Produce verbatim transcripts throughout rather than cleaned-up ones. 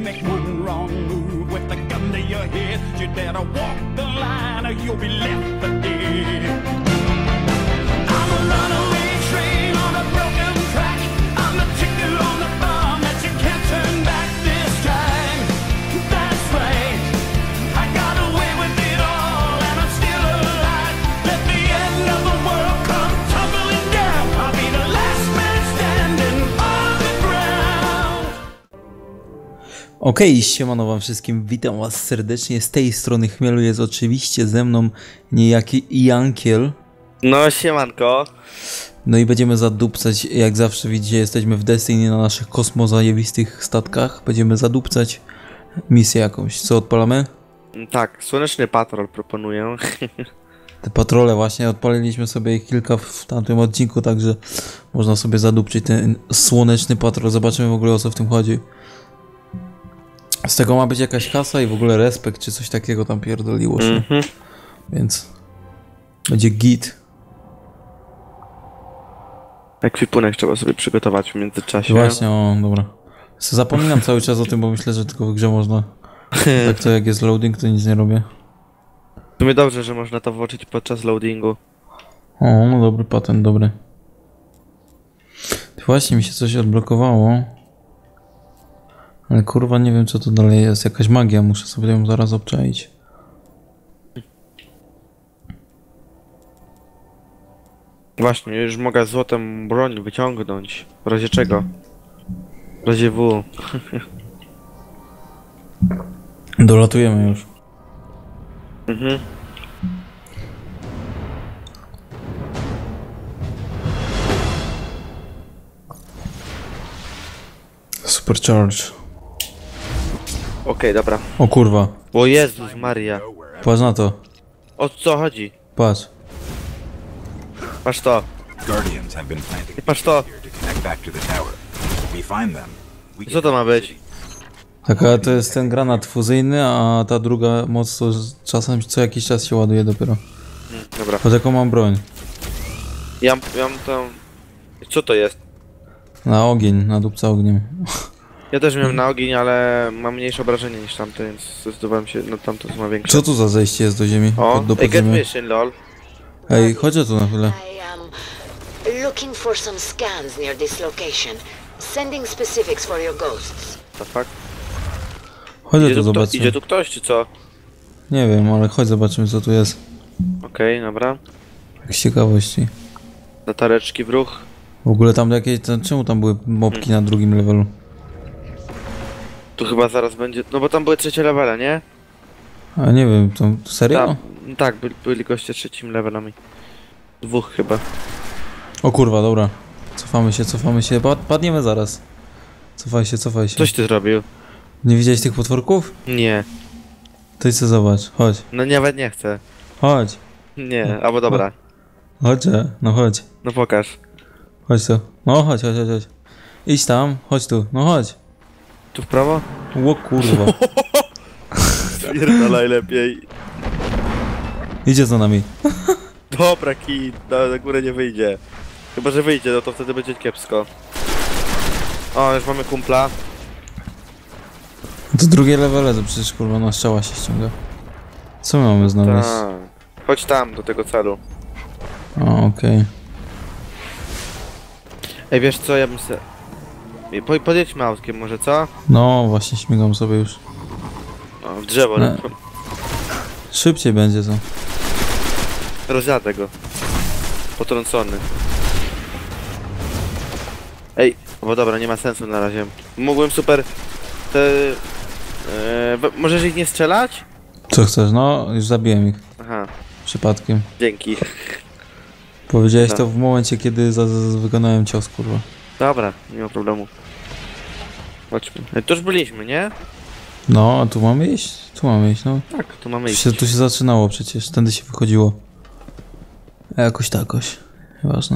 make one wrong move with a gun to your head. You dare to walk the line or you'll be left for dead. I'm a runaway train on a broken track. I'm the ticket on the bomb that you can't turn back this time. That's right, I got away with it all and I'm still alive. Let the end of the world come tumbling down. I'll be the last man standing on the ground. Okej, okay, siemano wam wszystkim, witam was serdecznie, z tej strony Chmielu jest oczywiście ze mną niejaki Jankiel. No siemanko. No i będziemy zadupcać, jak zawsze widzicie, jesteśmy w Destiny na naszych kosmozajewistych statkach. Będziemy zadupcać misję jakąś. Co odpalamy? Tak, Słoneczny Patrol proponuję. Te patrole właśnie, odpaliliśmy sobie ich kilka w tamtym odcinku, także można sobie zadupczyć ten Słoneczny Patrol. Zobaczymy w ogóle, o co w tym chodzi. Z tego ma być jakaś kasa i w ogóle respekt czy coś takiego tam pierdoliło się. Mm-hmm. Więc będzie git. Ekwipunek trzeba sobie przygotować w międzyczasie. Właśnie, o, dobra. Zapominam cały czas o tym, bo myślę, że tylko w grze można. Tak to jak jest loading, to nic nie robię. W sumie dobrze, że można to włączyć podczas loadingu. O, no dobry patent, dobry. Właśnie mi się coś odblokowało. Ale kurwa nie wiem, co to dalej jest. Jakaś magia, muszę sobie ją zaraz obczaić. Właśnie, już mogę złotą broń wyciągnąć. W razie czego? W razie W. Dolatujemy już. Mhm. Supercharge. Okej, okay, dobra. O kurwa. O Jezus Maria. Patrz na to. O co chodzi? Patrz. Patrz to. I patrz to. Co to ma być? Taka to jest ten granat fuzyjny, a ta druga moc to czasem co jakiś czas się ładuje dopiero. Hmm, dobra. Pod jaką mam broń? Ja, ja mam tam... Co to jest? Na ogień, na dupca ogniem. Ja też miałem na ogień, ale mam mniejsze obrażenie niż tamte, więc zdecydowałem się na tamto, co ma większe. Co tu za zejście jest do ziemi? O, ej, get mission, lol. Ej, chodź tu na chwilę. I am looking for some scans near this location. Sending specifics for your ghosts. The fuck? Chodź Idzie tu tu, zobaczymy. kto, idzie tu ktoś, czy co? Nie wiem, ale chodź zobaczymy, co tu jest. Okej, okay, dobra. Tak z ciekawości. Latareczki w ruch. W ogóle tam jakieś... Tam, czemu tam były mopki hmm. na drugim levelu? Tu chyba zaraz będzie... No bo tam były trzecie levele, nie? A nie wiem, to serio? Tam, tak, by, byli goście trzecim levelami. Dwóch chyba. O kurwa, dobra. Cofamy się, cofamy się. Pad padniemy zaraz. Cofaj się, cofaj się. Coś ty zrobił? Nie widziałeś tych potworków? Nie. To idź co zobacz, chodź. No nawet nie chcę. Chodź. Nie, no. Albo dobra. Chodź, no chodź. No pokaż. Chodź tu. No chodź, chodź, chodź, chodź. Idź tam, chodź tu, no chodź. Tu w prawo? Ło kurwa. Spierdalaj lepiej. Idzie za nami. Dobra, kij, na, na górę nie wyjdzie. Chyba, że wyjdzie, no to wtedy będzie kiepsko. O, już mamy kumpla. To drugie levele, to przecież kurwa na strzała się ściąga. Co my mamy znaleźć? Tak. Chodź tam, do tego celu. O, okej. Okay. Ej, wiesz co, ja bym se... Po, podjedźmy autkiem może, co? No, właśnie śmigam sobie już. O, w drzewo, nie? Szybciej będzie to. Rozjadę go. Potrącony. Ej, bo dobra, nie ma sensu na razie. Mógłbym super... Te... E, możesz ich nie strzelać? Co chcesz? No, już zabiłem ich. Aha. Przypadkiem. Dzięki. Powiedziałeś no. to w momencie, kiedy za, za, wykonałem cios, kurwa. Dobra, nie ma problemu. Chodźmy. E, to już byliśmy, nie? No, a tu mamy iść? Tu mamy iść, no. Tak, tu mamy iść. Tu się, tu się zaczynało przecież, tędy się wychodziło. A jakoś takoś. Nieważne.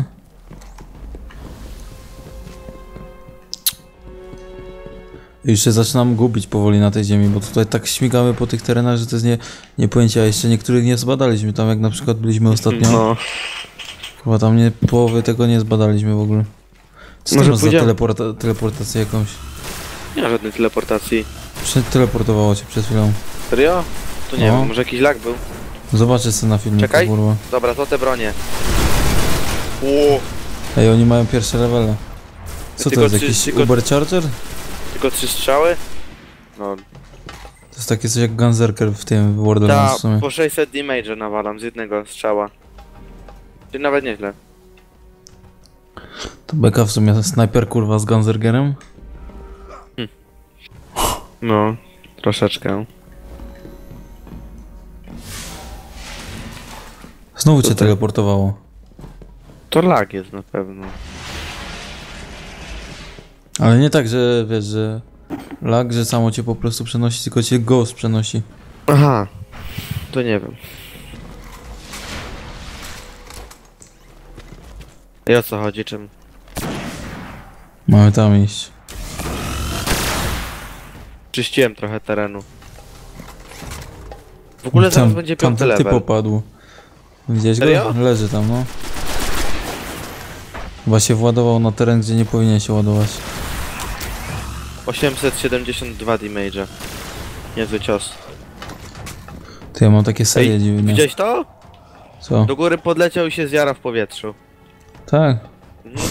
Już się zaczynam gubić powoli na tej ziemi, bo tutaj tak śmigamy po tych terenach, że to jest nie, nie pojęcia. Jeszcze niektórych nie zbadaliśmy, tam jak na przykład byliśmy ostatnio. No. Chyba tam nie, połowy tego nie zbadaliśmy w ogóle. Co to masz za teleporta teleportację jakąś? Nie ma żadnej teleportacji. Prze- teleportowało cię przed chwilą. Serio? To nie No. wiem, może jakiś lag był. Zobaczę sobie na filmie, Czekaj. kurwa. Dobra, to te bronie. Ło, Ej, oni mają pierwsze levele. Co to Tylko jest, trzy- jakiś tylko- Uber Charger? tylko trzy strzały? No, To jest takie coś jak Gunzerker w tym w Borderlands ta, w sumie. po sześćset damage nawalam z jednego strzała. Czyli nawet nieźle. To beka w sumie snajper kurwa z Gunzergerem. No, troszeczkę. Znowu cię Tutaj. teleportowało. To lag jest na pewno. Ale nie tak, że wiesz, że lag, że samo cię po prostu przenosi, tylko cię ghost przenosi. Aha, to nie wiem. I o co chodzi, czym? Mamy tam iść. Czyściłem trochę terenu. W ogóle zaraz będzie tam piąty ten typ level. opadł. Widziałeś Serio? go? Leży tam, no. Chyba się władował na teren, gdzie nie powinien się ładować. osiemset siedemdziesiąt dwa damage'a. Niezły cios. To ja mam takie serie Ej, dziwne. widziałeś to? Co? Do góry podleciał i się zjara w powietrzu. Tak. Mhm.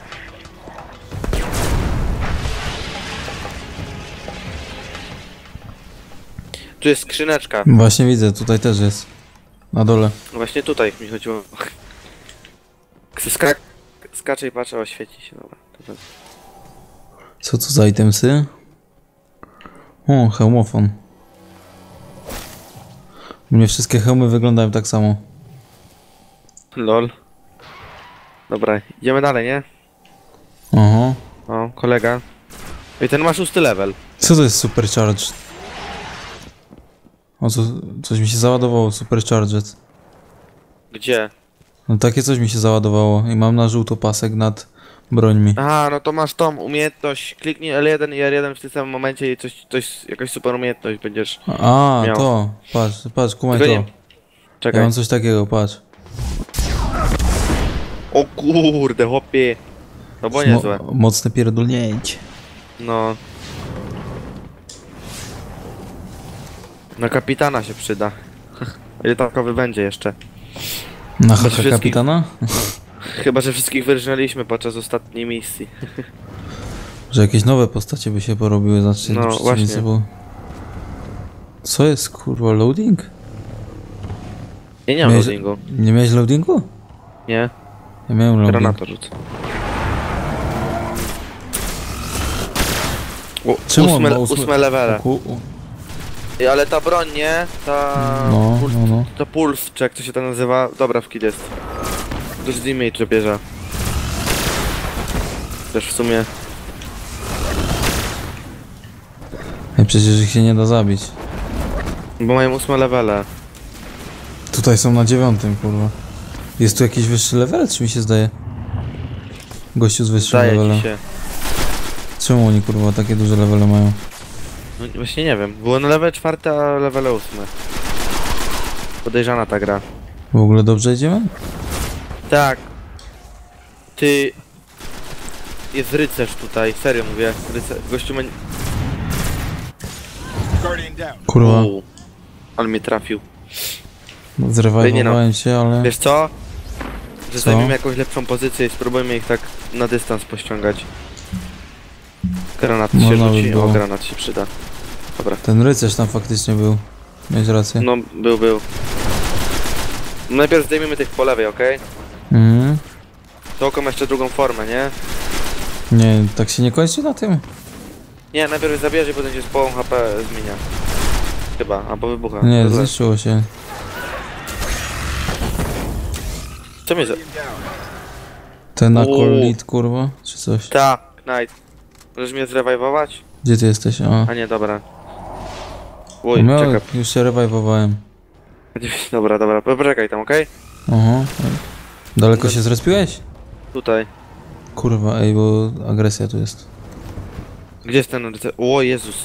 Tu jest skrzyneczka. Właśnie widzę, tutaj też jest. Na dole. Właśnie tutaj mi chodziło. Skak skacze i patrzę, o świeci się, dobra. To tak. Co to za itemsy? O, hełmofon. U mnie wszystkie hełmy wyglądają tak samo. Lol. Dobra, idziemy dalej, nie? Aha. O, kolega. I ten ma szósty level. Co to jest supercharged? O, co, coś mi się załadowało, supercharged. Gdzie? No takie coś mi się załadowało i mam na żółto pasek nad brońmi. Aha, no to masz tą umiejętność. Kliknij L jeden i R jeden w tym samym momencie i coś, coś jakaś super umiejętność będziesz. A, miał. to. Patrz, patrz, kumaj Tylko to. nie- Ja Czekaj. mam coś takiego, patrz. O kurde, chłopie. To było niezłe. Mo mocne pierdolnięcie. No. Na kapitana się przyda. Ile takowy będzie jeszcze? Na Bez haka wszystkich- kapitana? Chyba, że wszystkich wyrżnęliśmy podczas ostatniej misji. Że jakieś nowe postacie by się porobiły, znaczy No, przeciwnicy, właśnie. bo... Co jest, kurwa, loading? Ja nie mam Miałeś- loadingu. Nie miałeś loadingu? Nie? Ja miałem loading. Granatę rzucę. O, Czemu on ósme, ma ósme- ósme levele. Ku- u- Ej, ale ta broń, nie? Ta... No, puls, no, no. Ta puls, czy jak to się to nazywa? Dobra, w kid jest. Dużo damage bierze. Też w sumie... Ej, przecież ich się nie da zabić. Bo mają ósme levele. Tutaj są na dziewiątym, kurwa. Jest tu jakiś wyższy level, czy mi się zdaje? Gościu z wyższym Zdaje levelem. ci się. Czemu oni, kurwa, takie duże levele mają? No właśnie nie wiem. Było na level czwarte, a level ósme. Podejrzana ta gra. W ogóle dobrze idziemy? Tak. Ty... Jest rycerz tutaj, serio mówię. Rycerz... Gościu ma... Kurwa, Uuu. On mnie trafił. zrewajwowałem się, ale... Wiesz co? Że Co? zajmiemy jakąś lepszą pozycję i spróbujmy ich tak na dystans pościągać. Granat się Można by rzuci. było. O, granat się przyda. Dobra. Ten rycerz tam faktycznie był. Miałeś rację. No, był, był. Najpierw zdejmiemy tych po lewej, okej? Mhm. To oko ma jeszcze drugą formę, nie? Nie, tak się nie kończy na tym? Nie, najpierw je zabierze i potem się z połową H P zmienia. Chyba, albo wybucha. Nie, To zależy. zniszczyło się. Co mnie za... Ten Uuu. akolit, kurwa, czy coś. Ta, Knight. Możesz mnie zrewajwować? Gdzie ty jesteś? A, A nie, dobra. Uj, Miał, czekaj. już się rewajwowałem. Dobra, dobra, poczekaj tam, okej? Aha. Daleko się zrespiłeś? Tutaj. Kurwa, ej, bo agresja tu jest. Gdzie jest ten rycerz? O Jezus.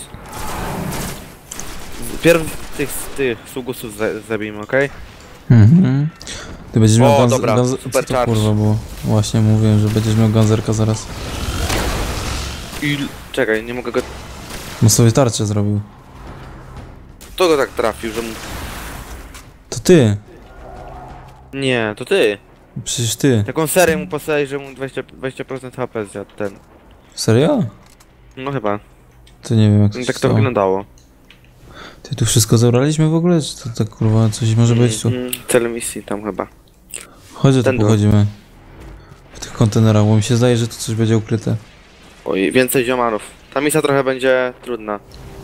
Pierw tych, tych sługusów za, zabijmy, okej? Mhm. Ty będziesz O, miał ganz... dobra, ganz... super Co to, charge. kurwa, bo właśnie mówiłem, że będziesz miał ganzerka zaraz. I... Czekaj, nie mogę go... No sobie tarczę zrobił. Kto go tak trafił, że mu... To ty! Nie, to ty. Przecież ty. Taką serię mu postawić, że mu dwadzieścia, dwadzieścia procent H P zjadł ten. Serio? No chyba. To nie wiem jak No, się tak to stało. wyglądało. Ty tu wszystko zebraliśmy w ogóle? Czy to tak kurwa coś może być tu? Mm, cel misji tam chyba. Chodź, tu ten dół. pochodzimy. W tych kontenerach, bo mi się zdaje, że tu coś będzie ukryte. Oj, więcej ziomarów. Ta misja trochę będzie trudna.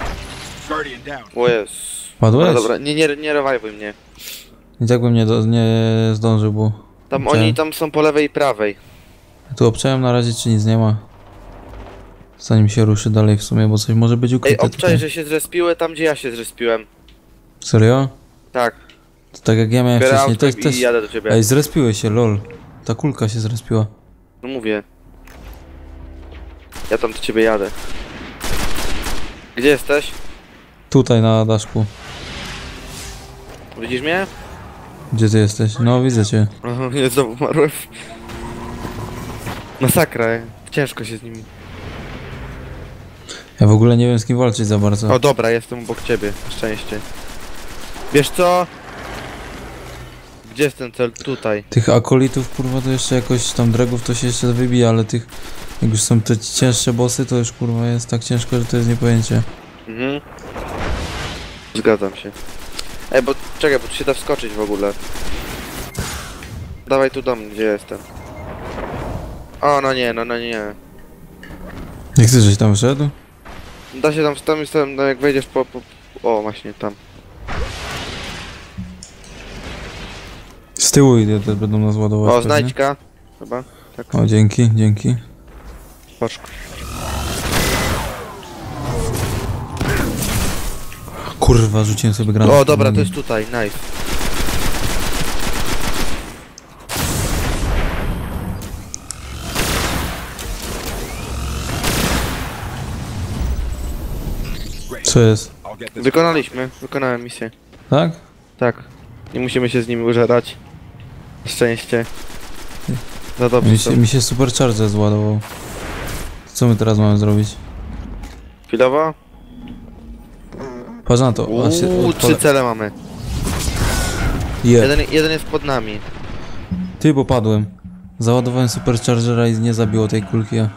O jest. Padłeś? No dobra, nie, nie, nie rewajwuj mnie. I tak bym nie, do, nie zdążył, bo... Tam Chciałem. oni tam są po lewej i prawej. Ja tu obczałem na razie, czy nic nie ma. Zanim się ruszy dalej w sumie, bo coś może być Ej, ukryte obczaj, tutaj. że się zrespiły tam, gdzie ja się zrespiłem. Serio? Tak, To tak jak ja miałem biorę wcześniej, autko też, i też... jadę do ciebie. Ej, zrespiły się, lol. Ta kulka się zrespiła. No mówię. Ja tam do ciebie jadę. Gdzie jesteś? Tutaj na daszku. Widzisz mnie? Gdzie ty jesteś? No, widzę cię. O, nie, znowu umarłem. Masakra, ciężko się z nimi. Ja w ogóle nie wiem z kim walczyć za bardzo. O dobra, jestem obok ciebie, na szczęście. Wiesz co? Gdzie jest ten cel? Tutaj. Tych akolitów, kurwa, to jeszcze jakoś tam dragów to się jeszcze wybija, ale tych... Jak już są te cięższe bossy, to już kurwa jest tak ciężko, że to jest niepojęcie. Mhm. Zgadzam się. Ej, bo czekaj, bo tu się da wskoczyć w ogóle. Dawaj tu do mnie, gdzie jestem. O, no nie, no, no nie. Jak ty żeś tam wszedł? Da się tam, tam jest tam, no jak wejdziesz po, po... O, właśnie tam. Z tyłu idę, te będą nas ładować. O, pewnie. znajdźka. Chyba. Tak. O, dzięki, dzięki. Patrz. Kurwa, rzuciłem sobie granat. O, dobra, to jest tutaj, nice. Co jest? Wykonaliśmy, wykonałem misję. Tak? Tak. Nie musimy się z nimi użerać. Szczęście. Za dobrze Mi są. się, mi się supercharger zładował. Co my teraz mamy zrobić? Chwilowo? Patrz na to. A się Uuu, odpala- trzy cele mamy. Je. Jeden, jeden jest pod nami. Ty, bo padłem. Załadowałem superchargera i nie zabiło tej kulki. Ja.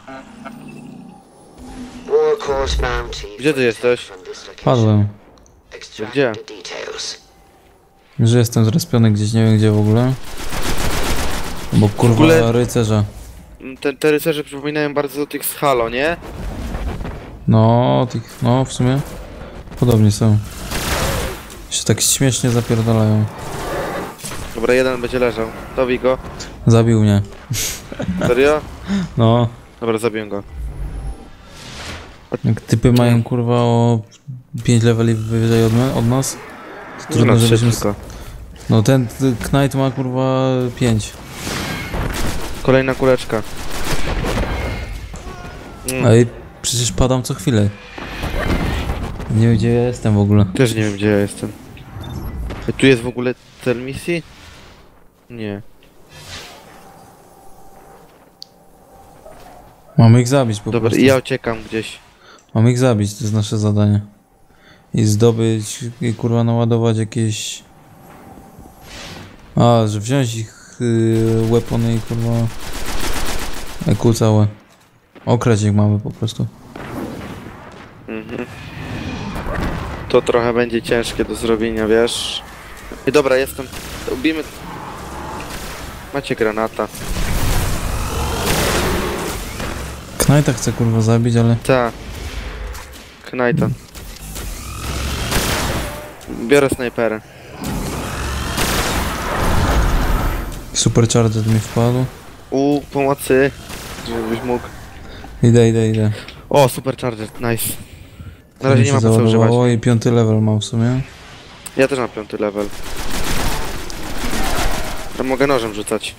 Warcourse bounty. Gdzie ty jesteś? From this location. Padłem. Extract Gdzie? the details. Że jestem zrespiony gdzieś, nie wiem gdzie w ogóle. Bo kurwa ogóle- rycerza. Te, te rycerze przypominają bardzo tych z Halo, nie? No, tych, no w sumie. Podobnie są. Się tak śmiesznie zapierdalają. Dobra, jeden będzie leżał. Dowi go. Zabił mnie. Serio? No. Dobra, zabiję go. Jak typy mają kurwa o pięć leveli wyżej od, od nas. To trudno, No, żebyśmy... szybko. No ten t- Knight ma kurwa pięć. Kolejna kuleczka. Mm, Ej, przecież padam co chwilę. Nie wiem gdzie ja jestem w ogóle. Też nie wiem, gdzie ja jestem. Ej, tu jest w ogóle cel misji? Nie. Mamy ich zabić po Dobra, prostu. i ja uciekam gdzieś. Mamy ich zabić, to jest nasze zadanie. I zdobyć, i kurwa naładować jakieś... A, że wziąć ich yy, weapony i kurwa... E Q całe. Okrać ich mamy po prostu. Mhm. To trochę będzie ciężkie do zrobienia, wiesz? I dobra, jestem. Ubijmy. Macie granata. Knighta chcę kurwa zabić, ale... Ta. Knajta. Biorę snajperę. Supercharger mi wpadł. U pomocy. Żebyś mógł. Idę, idę, idę. O, supercharger, nice. Na Mi razie się nie ma po co używać. załadowało i piąty level mam w sumie. Ja też mam piąty level. Ja mogę nożem rzucać.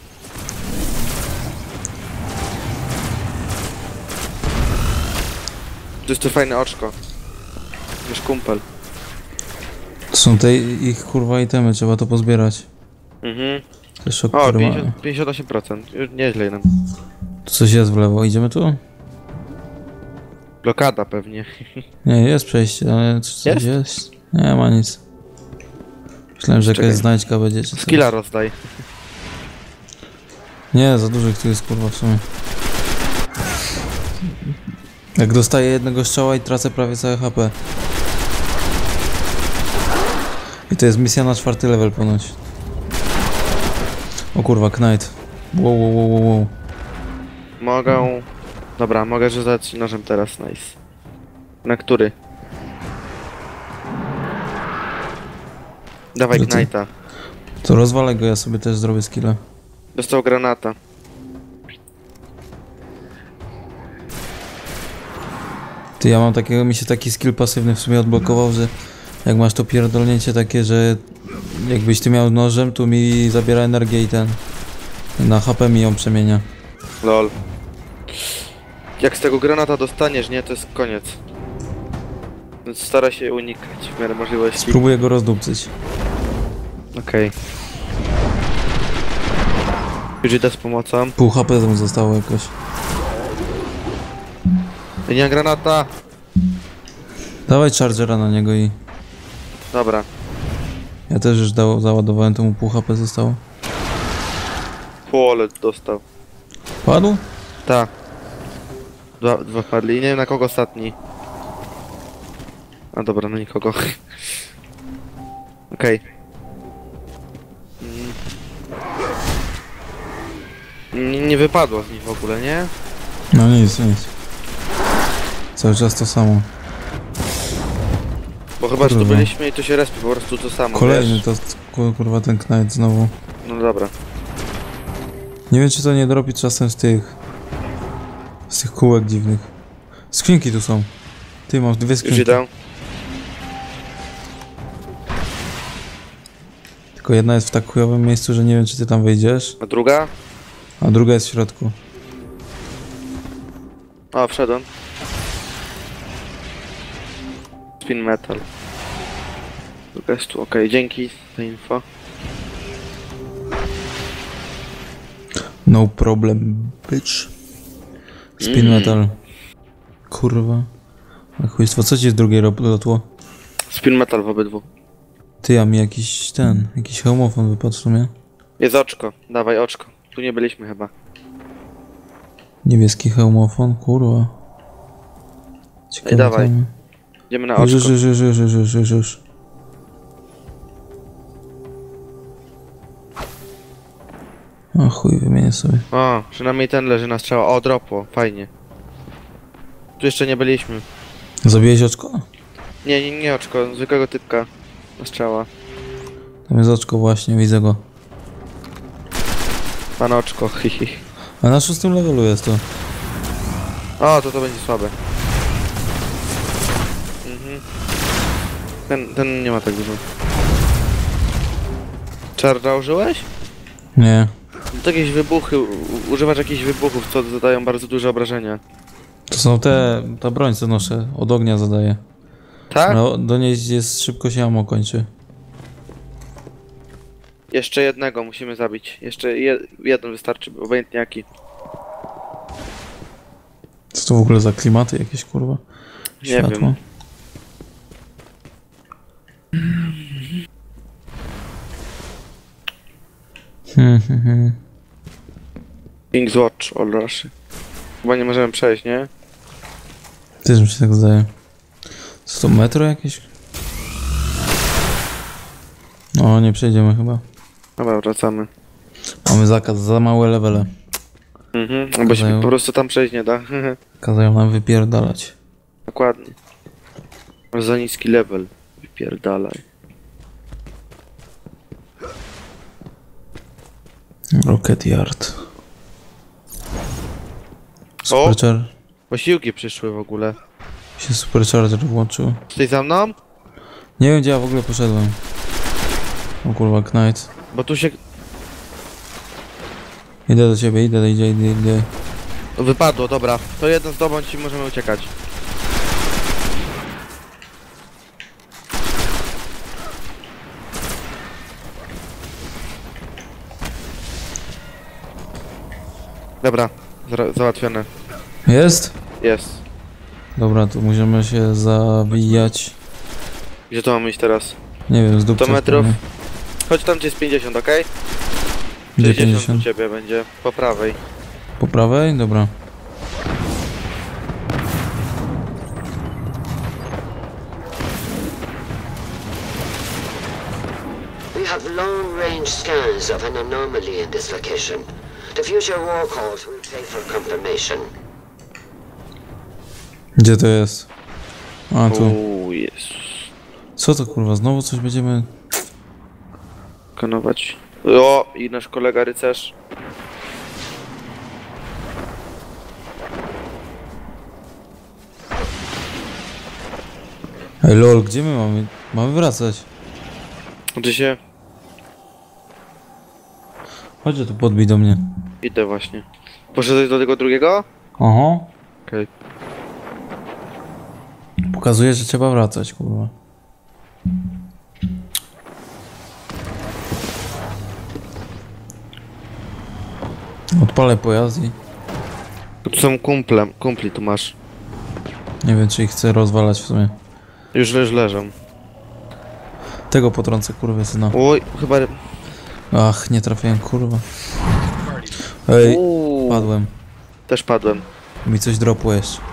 To jest to fajne oczko. Wiesz, kumpel. To są te ich kurwa itemy, trzeba to pozbierać. Mhm. Te szok, O, które ma... pięćdziesiąt, pięćdziesiąt osiem procent. Już nieźle nam. Tu coś jest w lewo, idziemy tu? Blokada pewnie. Nie, jest przejście, ale coś Jest? jest? Nie ma nic. Myślałem, że Czekaj. jakaś znajdźka będzie, czy coś. Skilla rozdaj. Nie, za dużo ich tu jest, kurwa, w sumie. Jak dostaję jednego strzała i tracę prawie całe H P. I to jest misja na czwarty level ponoć. O kurwa, Knight. Wow, wow, wow, wow, wow. Mogę... Dobra, mogę rzucać nożem teraz, nice. Na który? Dawaj Że ty- Knighta. To rozwalę go, ja sobie też zrobię skilla. Dostał granata. Ty, ja mam takiego, mi się taki skill pasywny w sumie odblokował, że jak masz to pierdolnięcie takie, że jakbyś ty miał nożem, to mi zabiera energię i ten na H P mi ją przemienia. Lol. Jak z tego granata dostaniesz, nie, to jest koniec. Więc stara się unikać w miarę możliwości. Spróbuję go rozdupcyć. Okej. Już idę z pomocą. Pół H P mu zostało jakoś. Nie granata! Dawaj chargera na niego i Dobra. ja też już dał, załadowałem, to mu pół H P zostało. Pole dostał. Padł? Ta. Dwa, dwa padli. Nie wiem na kogo ostatni. A dobra, na nikogo. Okej. Mm. Nie, nie wypadło z nich w ogóle, nie? No nic, nic. Cały czas to samo. Bo chyba, że tu Kurwa. byliśmy i to się respi po prostu to samo, Kolejny wiesz? to kur- kurwa ten Knight znowu. No dobra. Nie wiem czy to nie dropi czasem z tych... Z tych kółek dziwnych. Skrzynki tu są. Ty, masz dwie Już skrzynki. idę. Tylko jedna jest w tak chujowym miejscu, że nie wiem czy ty tam wejdziesz. A druga? A druga jest w środku. O, wszedłem. Spin metal. Druga jest tu, okej, dzięki za info. No problem, bitch. Spin Mm. metal. Kurwa. A chujstwo, co ci z drugiej ro- lotło? Spin metal w obydwu. Ty, a mi jakiś ten, jakiś hełmofon wypadł w sumie. Jest oczko, dawaj oczko. Tu nie byliśmy chyba. Niebieski hełmofon, kurwa. Ciekawe. Ej, dawaj. tam- Idziemy na Już, oczko. już, już, już, już, już, już, już. O chuj, wymienię sobie. O, przynajmniej ten leży na strzała. O, dropło, fajnie. Tu jeszcze nie byliśmy. Zabiłeś oczko? Nie, nie, nie oczko, zwykłego typka na strzała. Tam jest oczko właśnie, widzę go. Pan oczko, hihi. A na szóstym levelu jest to. O, to to będzie słabe. Mhm. Ten, ten nie ma tak dużo. Charge'a użyłeś? Nie. To jakieś wybuchy, u- używasz jakichś wybuchów, co zadają bardzo duże obrażenia. To są te, ta broń co noszę, od ognia zadaje. Tak? No, do niej jest szybko się ammo kończy. Jeszcze jednego musimy zabić. Jeszcze je, jeden wystarczy, obojętnie jaki. Co to w ogóle za klimaty jakieś, kurwa? Nie Światło. wiem. Hmm, hmm, hmm. King's Watch, all rush. Chyba nie możemy przejść, nie? Też mi się tak zdaje. Co to, metro jakieś? No, nie przejdziemy chyba. Dobra, wracamy. Mamy zakaz, za małe levele. Mhm, bo się Kazają- po prostu tam przejść nie da. Kazają nam wypierdalać. Dokładnie. Masz za niski level. Wypierdalaj. Rocket Yard. O! Superchar... Posiłki przyszły w ogóle. się Supercharger włączył. Jesteś za mną? Nie wiem gdzie ja w ogóle poszedłem. O kurwa, Knight. Bo tu się... Idę do ciebie, idę, idę, idę, idę. Wypadło, dobra. To jeden zdobądź i możemy uciekać. Dobra, zra- załatwione. Jest? Jest. Dobra, tu możemy się zawijać. Gdzie to mamy iść teraz? Nie wiem, z dupca. sto metrów. wpadnie. Chodź tam, gdzie jest pięćdziesiąt, okej? Gdzie sześćdziesiąt u pięćdziesiąt? ciebie będzie, po prawej. Po prawej? Dobra. We have long-range scans of an anomaly in this location. The future war calls will pay for confirmation. Gdzie to jest? A, tu. Uuu, jest. Co to kurwa? Znowu coś będziemy... Kanować. O, i nasz kolega rycerz. Ej lol, gdzie my mamy? Mamy wracać. Gdzie się? Chodź tu podbij do mnie. Idę właśnie. Poszedłeś do tego drugiego? Aha. Okej. Pokazuje, że trzeba wracać, kurwa. Odpalę pojazd i... Tu są kumple, kumpli tu masz. Nie wiem, czy ich chcę rozwalać w sumie. Już leż leżą. Tego potrącę, kurwa, syna. Oj, chyba... Ach, nie trafiłem, kurwa. Ej, Uuu, padłem. też padłem. Mi coś dropło jeszcze.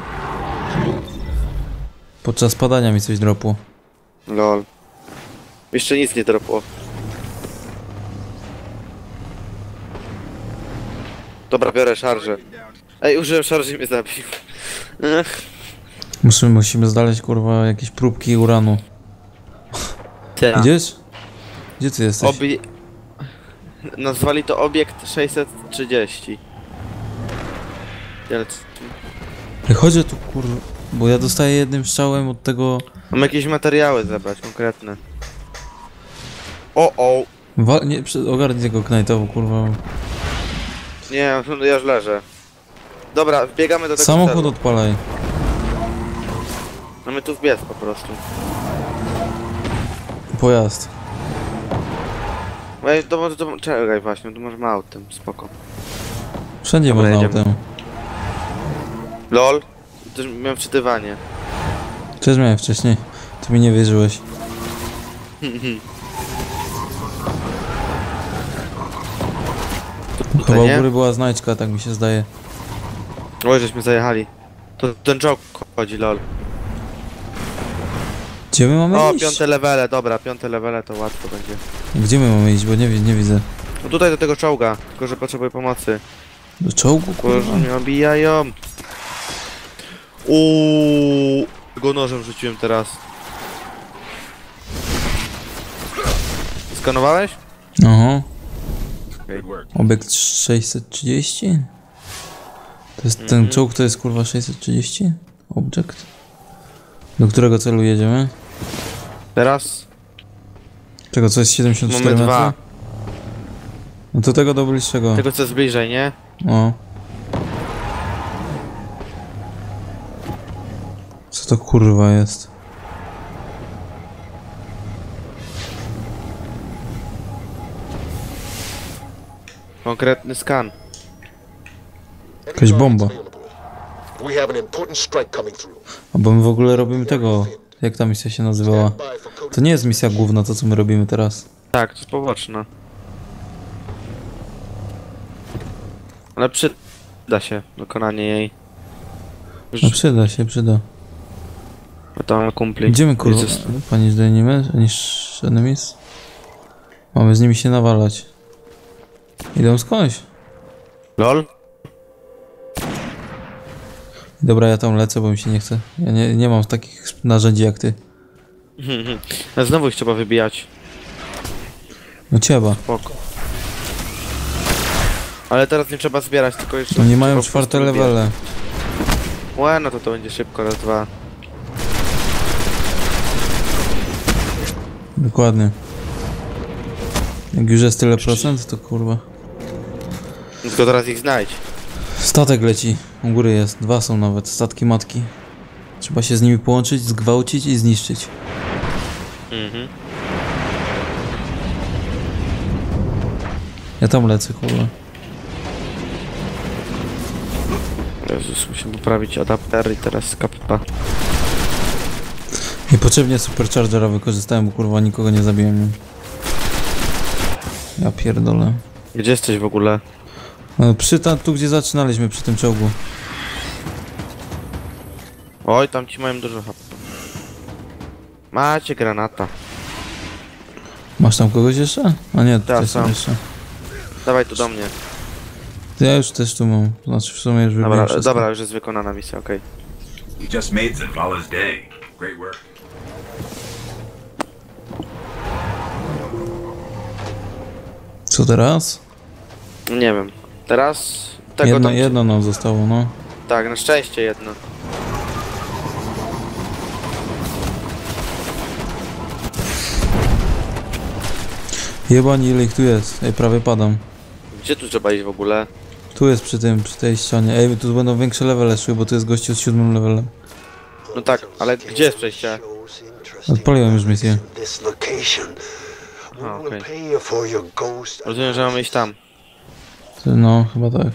Podczas padania mi coś dropło. Lol. Jeszcze nic nie dropło. Dobra, biorę szarżę. Ej, użyłem szarży i mnie zabił. Ech. Musimy, musimy znaleźć, kurwa, jakieś próbki uranu. Tak. Idziesz? Gdzie ty jesteś? Obie... Nazwali to obiekt sześćset trzydzieści. Ale c- Ej, chodź tu, kurwa, bo ja dostaję jednym strzałem od tego... Mam jakieś materiały zebrać, konkretne. O, o! Wa nie, przy- ogarnij tego knajtowo, kurwa. Nie, no ja już leżę. Dobra, wbiegamy do tego Samochód celu. odpalaj. Mamy tu wbiec po prostu. Pojazd. Ej, to może to... Czekaj właśnie, tu możemy autem, spoko. Wszędzie Dobra, można jedziemy. autem. LOL. Też miałem wczytywanie. Też miałem wcześniej. Ty mi nie wierzyłeś. Chyba u nie? góry była znajdźka, tak mi się zdaje. Oj, żeśmy zajechali. To ten czołg chodzi, lol. Gdzie my mamy O, iść? piąte levele, dobra, piąte levele to łatwo będzie. Gdzie my mamy iść, bo nie, wi- nie widzę. No tutaj do tego czołga, tylko że potrzebuję pomocy. Do czołgu, Bo już kurwa. mnie obijają. Uuu, go nożem rzuciłem teraz. Skanowałeś? Aha. Okej. Obiekt sześćset trzydzieści? To jest ten Mhm. czołg, to jest kurwa sześćset trzydzieści? Objekt? Do którego celu jedziemy? Teraz Czego, co jest siedemdziesiąt cztery mamy metry? dwa. No to tego do bliższego. Tego co jest bliżej, nie? O. Co to kurwa jest? Konkretny skan. Jakaś bomba. We have an important strike coming through. Albo my w ogóle robimy tego. Jak ta misja się nazywała? Stand by for code. To nie jest misja główna, to co my robimy teraz. Tak, to jest poboczna. Ale przyda się wykonanie jej. Już No przyda się, przyda. bo tam mamy kumpli. Gdzie my kurwa? Jezus. Panisz do enemies? Niż enemies? Mamy z nimi się nawalać. Idą skądś. LOL? Dobra, ja tam lecę, bo mi się nie chce. Ja nie, nie mam takich narzędzi jak ty. A znowu ich trzeba wybijać. No trzeba. Spoko. Ale teraz nie trzeba zbierać, tylko jeszcze... Oni mają trzeba po czwarte prostu wybijać. levele. Łe, no to to będzie szybko, raz, dwa. Dokładnie. Jak już jest tyle procent, to kurwa. Tylko teraz ich znajdź. Statek leci. U góry jest. Dwa są nawet. Statki matki. Trzeba się z nimi połączyć, zgwałcić i zniszczyć. Mhm. Ja tam lecę, kurwa. Jezus, musimy poprawić adapter i teraz kappa. Niepotrzebnie superchargera wykorzystałem, bo kurwa nikogo nie zabiłem. Ja pierdolę. Gdzie jesteś w ogóle? No, przy ta, tu gdzie zaczynaliśmy, przy tym czołgu. Oj, tam ci mają dużo hap. Macie granata. Masz tam kogoś jeszcze? A nie, Tak, tutaj są sam. jeszcze. Dawaj tu do mnie. Ja już też tu mam. Znaczy w sumie już wybiłem Dobra, wszystko. dobra, już jest wykonana misja, okej. You just made Zavala's day. Great work. Co teraz? Nie wiem. Teraz... Tego Jedno, tam... jedno nam zostało, no. Tak, na szczęście jedno. Jebani, ile ich tu jest? Ej, prawie padam. Gdzie tu trzeba iść w ogóle? Tu jest przy tym, przy tej ścianie. Ej, tu będą większe levele szły, bo tu jest gościu z siódmym levelem. No tak, ale gdzie jest przejście? Odpaliłem już misję. This location. We A, will okej. pay you for your ghost. Rozumiem, że mamy iść tam. No, chyba tak.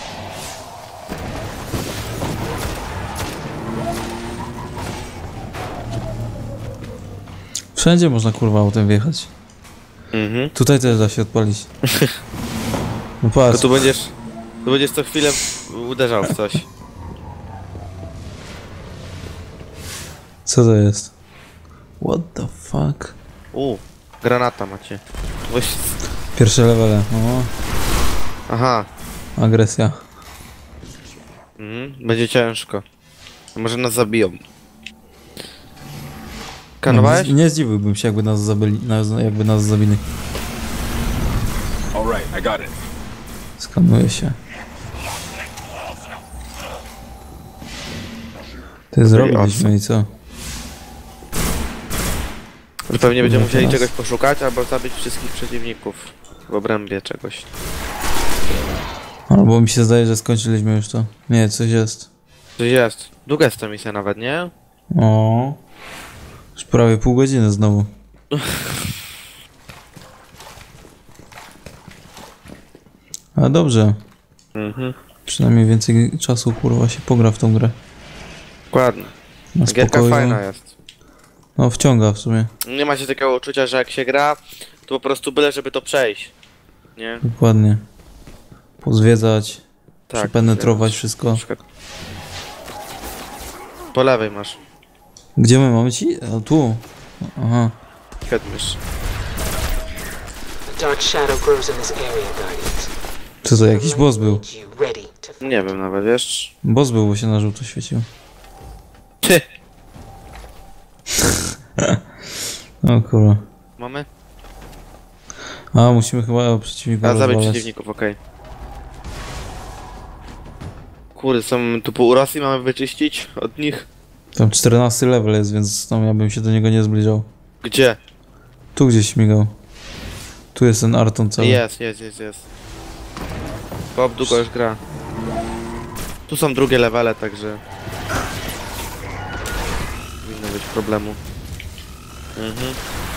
Wszędzie można kurwa autem wjechać. Mhm. Tutaj też da się odpalić. No To patrz. tu będziesz... Tu będziesz co chwilę uderzał w coś. Co to jest? What the fuck? U, granata macie. Weź... Pierwsze levele. O, Aha. agresja. Mhm. Będzie ciężko. Może nas zabiją. Kanowałeś? Nie, nie zdziwiłbym się, jakby nas zabili. Nas, jakby nas zabili. All right, I got it. Skanuję się. Ty zrobiliśmy i co? Że pewnie będziemy No musieli teraz. czegoś poszukać, albo zabić wszystkich przeciwników w obrębie czegoś. Albo mi się zdaje, że skończyliśmy już to. Nie, coś jest. Coś jest. Długa jest ta misja nawet, nie? O, już prawie pół godziny znowu. A dobrze. Mhm. Przynajmniej więcej czasu kurwa się pogra w tą grę. Dokładnie. Na Gierka spokojnie. fajna jest. No wciąga w sumie. Nie macie takiego uczucia, że jak się gra, to po prostu byle, żeby to przejść. Nie? Dokładnie. Pozwiedzać, Tak. przepenetrować wszystko. Na przykład. Po lewej masz. Gdzie my mamy ci? A tu. Aha. Headmistrz. A dark shadow grows in this area, Guardians. Co to, jakiś boss był? Need you ready to Nie wiem nawet, wiesz? Boss był, bo się na żółto świecił. Ty! O kurwa. Mamy? A, musimy chyba przeciwnika A, zabić rozwalać. przeciwników, okej. Kurde, są tu pół Rosji mamy wyczyścić od nich? Tam czternasty level jest, więc tam ja bym się do niego nie zbliżał. Gdzie? Tu gdzieś śmigał. Tu jest ten Arton cały. Jest, jest, jest, jest. Bob długo już gra. Tu są drugie levele, także... Powinno być problemu. Mhm.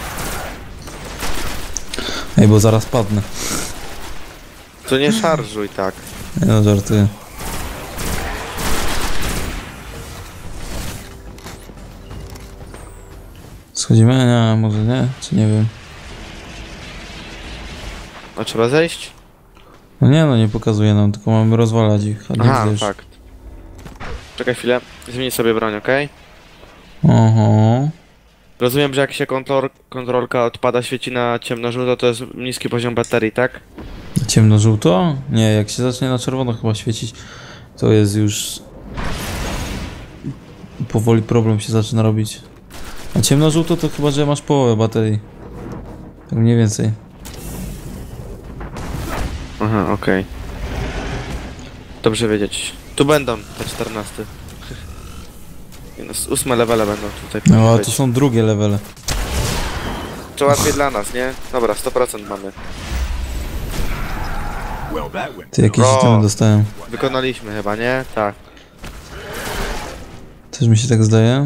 Ej, bo zaraz padnę. To nie szarżuj tak. Nie no, żartuję. Schodzimy? Nie, może nie? Czy nie wiem. A trzeba zejść? No nie no, nie pokazuje nam, tylko mamy rozwalać ich. A nie Aha, wiesz. fakt. Czekaj chwilę. Zmień sobie broń, okej? Oho. Rozumiem, że jak się kontrol, kontrolka odpada, świeci na ciemno-żółto, to jest niski poziom baterii, tak? Ciemno-żółto? Nie, jak się zacznie na czerwono chyba świecić, to jest już... Powoli problem się zaczyna robić. A ciemno-żółto to chyba, że masz połowę baterii. Tak mniej więcej. Aha, okej. Dobrze wiedzieć. Tu będą te czternaste. Nie no, z ósme levele będą tutaj. No, a być. to są drugie levele. To łatwiej dla nas, nie? Dobra, sto procent mamy. Well, that went. Ty jakieś O. itemy dostałem. Wykonaliśmy chyba, nie? Tak. Też mi się tak zdaje.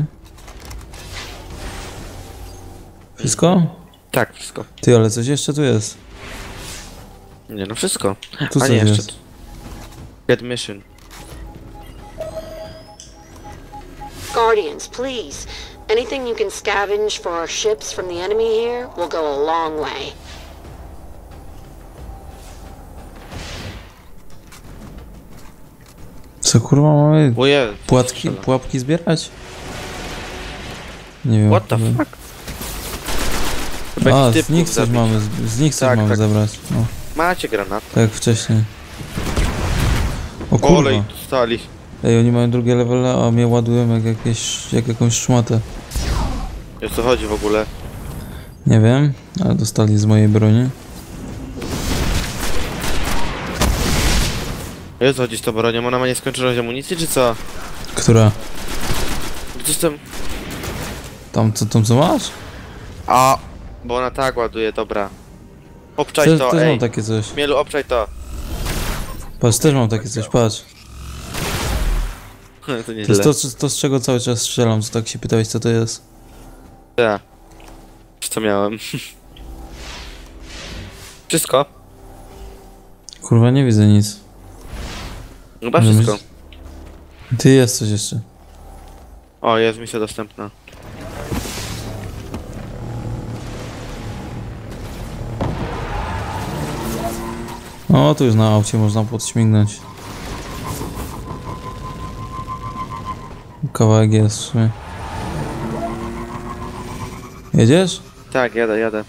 Wszystko? Tak, wszystko. Ty, ale coś jeszcze tu jest. Nie no, wszystko. Tu A coś nie, jeszcze jest. tu. Get mission. Guardians, please. Anything you can scavenge for ships from the enemy here will go a long way. Co kurwa mamy? Oje, Płatki, pułapki zbierać? Nie wiem. What the nie wiem. fuck? Chyba A, jakiś z typów nich coś zabić. mamy, z, z nich coś Tak, mamy tak. zabrać. No, Macie granat. tak jak wcześniej. O Olej kurwa. stali. Ej, oni mają drugie levele, a mnie ładują jak, jakieś, jak jakąś szmatę. O co chodzi w ogóle? Nie wiem, ale dostali z mojej broni. O co chodzi z tą bronią? Ona ma nieskończoność amunicji, czy co? Która? Coś tam... Tam co, tam co masz? A, bo ona tak ładuje, dobra. Obczaj Też, to, też ej. mam takie coś. Mielu, obczaj to. Patrz, też mam takie coś, patrz. to To nieźle. jest to, co- to z czego cały czas strzelam, co tak się pytałeś, co to jest. Ja. Co miałem? Wszystko? Kurwa, nie widzę nic. Chyba Może wszystko. być- Ty, jest coś jeszcze. O, jest misja dostępna. O, tu już na aucie można podśmignąć. Kawałek jest w sumie. Jedziesz? Tak, jadę, jadę.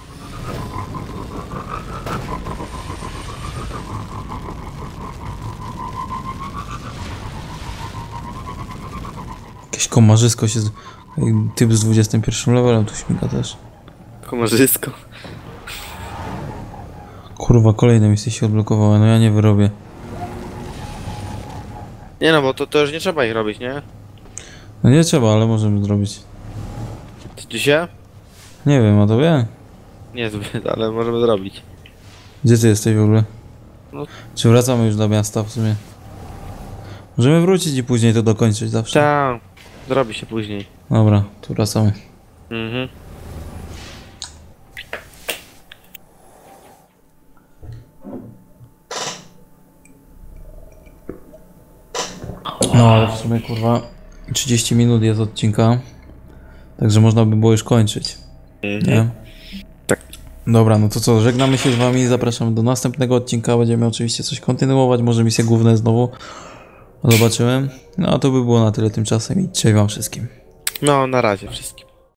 Jakieś komarzysko się... z- Ej, typ z dwudziestym pierwszym levelem tu śmiga też. Komarzysko. Kurwa, kolejne misje się odblokowały, no ja nie wyrobię. Nie no, bo to, to już nie trzeba ich robić, nie? No nie trzeba, ale możemy zrobić. Dzisiaj? Nie wiem, a to wie? Niezbyt, ale możemy zrobić. Gdzie ty jesteś w ogóle? No. Czy wracamy już do miasta w sumie? Możemy wrócić i później to dokończyć zawsze. Tak, zrobi się później. Dobra, tu wracamy. Mhm. No ale w sumie kurwa trzydzieści minut jest odcinka. Także można by było już kończyć. Nie? Tak. Dobra, no to co, żegnamy się z wami, zapraszam do następnego odcinka, będziemy oczywiście coś kontynuować, może misje główne znowu. Zobaczymy. No a to by było na tyle tymczasem i cześć wam wszystkim. No, na razie wszystkim.